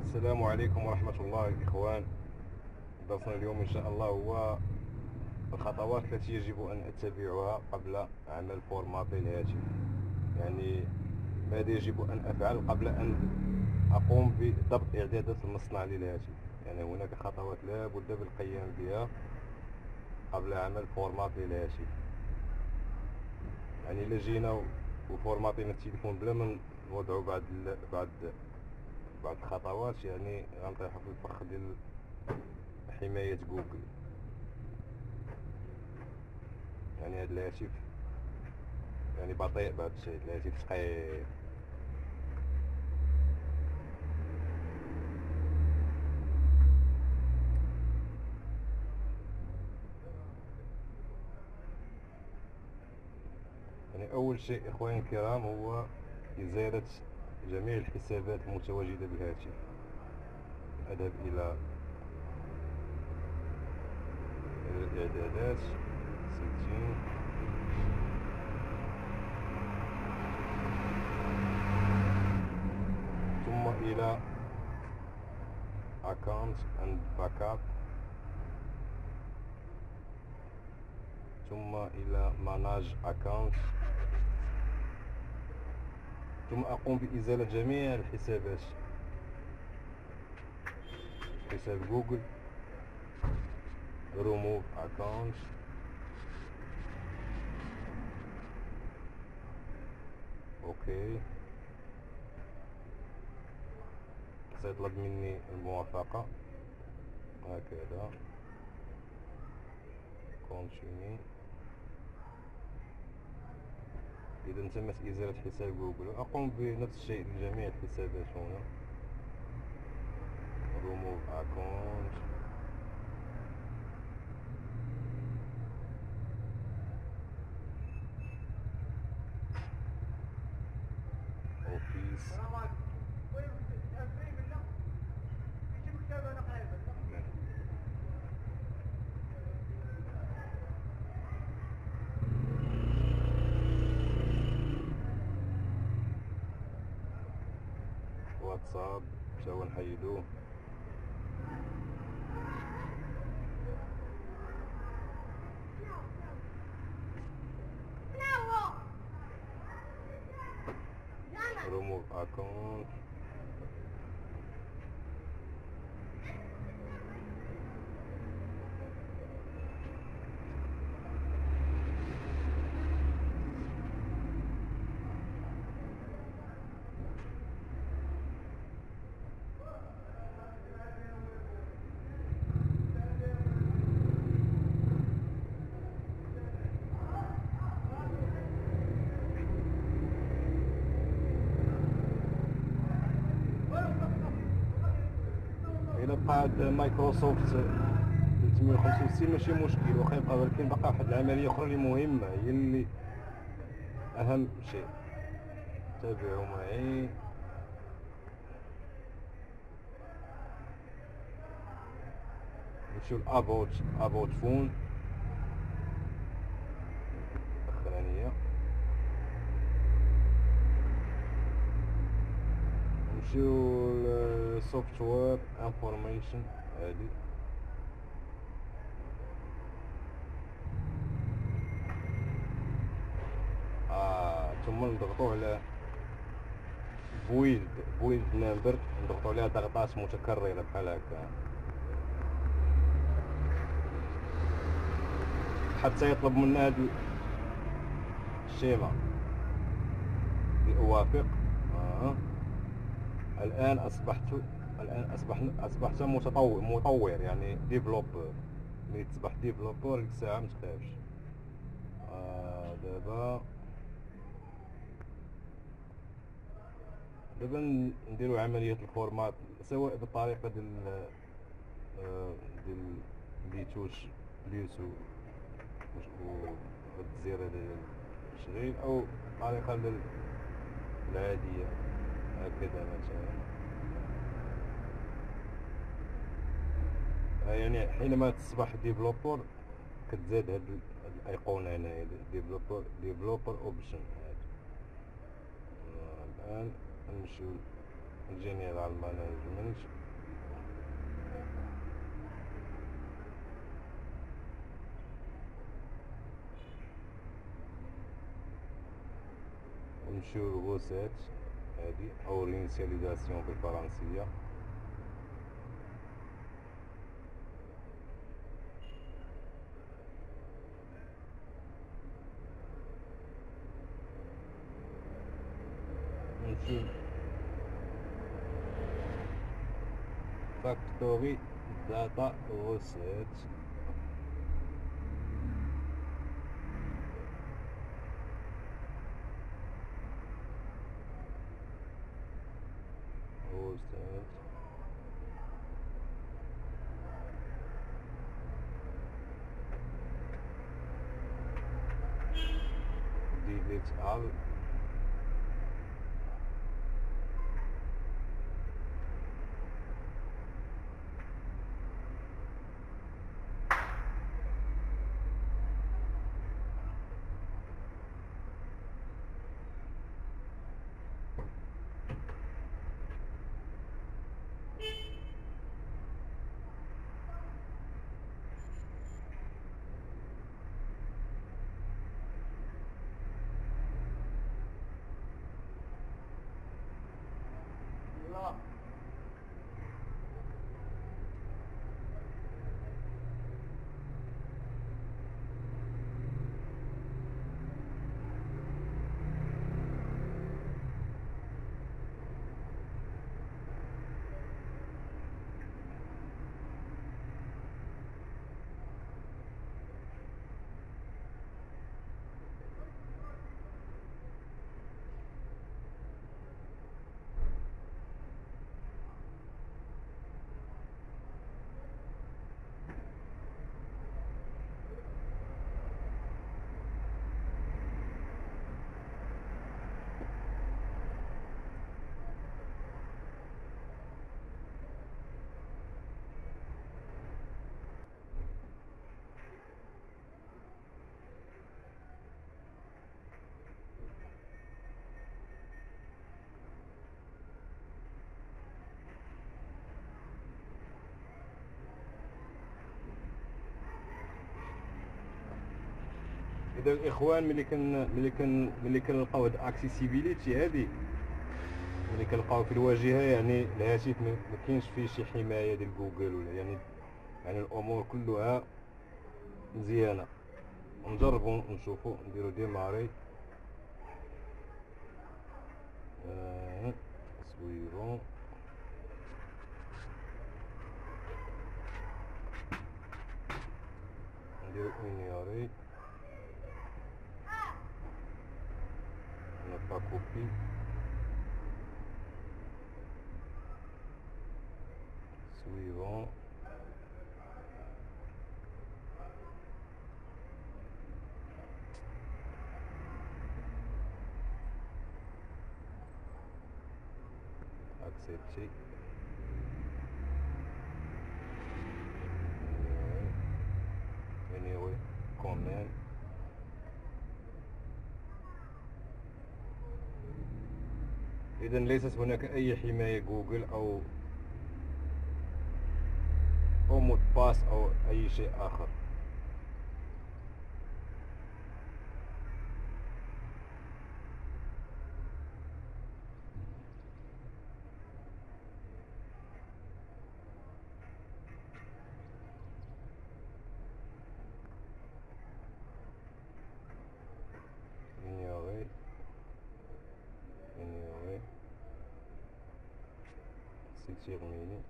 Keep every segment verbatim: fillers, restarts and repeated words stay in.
السلام عليكم ورحمة الله الإخوان. درسنا اليوم إن شاء الله هو الخطوات التي يجب أن أتبعها قبل عمل فورماتي الهاتف. يعني ماذا يجب أن أفعل قبل أن أقوم بضبط إعدادات المصنع للهاتف. يعني هناك خطوات لا بد بالقيام بها قبل عمل فورماتي للهاتف. يعني إلا جينا وفورماتينا التليفون بلا ما نوضعوا بعد بعد بعض الخطوات، يعني غنطيحو في الفخ ديال حماية جوجل. يعني هاد الهاتف يعني بطيء بهذا الشيء، الهاتف ثقيل. يعني أول شيء إخواني الكرام هو إزالة جميع الحسابات المتواجدة بالهاتف. أذهب إلى الإعدادات، ستين، ثم إلى Account and Backup، ثم إلى Manage Account، ثم أقوم بإزالة جميع الحسابات. حساب جوجل، Remove Account، أوكي. سيطلب مني الموافقة هكذا، Continue. إذا تمت إزالة حساب جوجل، أقوم بنفس الشيء لجميع الحسابات هنا. Remove Account، Office، واتساب تاهو نحيدوه. Remove Account، إلا بقى عند مايكروسوفت ثلاثمية وخمسة وستين ماشي مشكل، واخا يبقى، ولكن بقى واحد العملية أخرى اللي مهمة هي اللي أهم شيء. تابعوا معي. نمشيو لأبوت أبوت فون الأخرانية، نمشيو لسوفتوير انفورميشن هادي، آه ثم نضغطو على بويلد بويلد نمبر، نضغطو عليها ضغطات متكررة بحال هكا حتى يطلب منا هاد الشيمة لأوافق. آه. الآن أصبحت الآن أصبح أصبحت متطور مطور يعني ديفلوبر. ملي تصبح ديفلوبر ديك الساعة متخافش. آه دابا دابا نديرو عملية الفورمات سواء بالطريقة ديال آه ديال بيتوش بليس و والزيرة ديال التشغيل، أو الطريقة العادية هكذا مثلا. يعني حينما تصبح ديفلوبر كتزاد هاد الايقونه هنا، ديفلوبر ديفلوبر اوبشن. الان نمشيو الجنرال مانجمنت. ونمشيو للغوسات هادي او رينيسياليزاسيون بالفرنسية. نمشيو فاكتوري داتا غوسات. غوسات ديليت ال اذا الاخوان ملي كن ملي كن ملي كنلقاو هاد اكسيسيبيليتي هادي، ملي كنلقاو في الواجهه يعني الهاتف ما كاينش فيه شي حمايه ديال جوجل ولا يعني يعني الامور كلها مزيانه. نجربوا نشوفوا نديروا ديماري. آه. سويفون نديروا انياري نبقى كوبي سويفون. اكسبتي anyway كومين. إذن ليست هناك أي حماية جوجل أو أو مود باس أو أي شيء آخر. ignorer ignorer c'est terminé.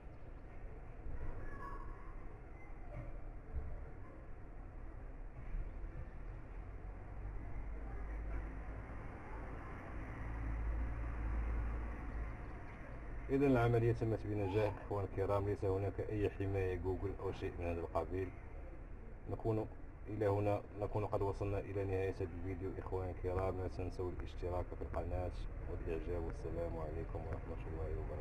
إذا العملية تمت بنجاح إخوان الكرام، ليس هناك أي حماية جوجل أو شيء من هذا القبيل. نكون إلى هنا نكون قد وصلنا إلى نهاية هذا الفيديو إخوان الكرام. لا تنسوا الاشتراك في القناة والإعجاب، والسلام عليكم ورحمة الله وبركاته.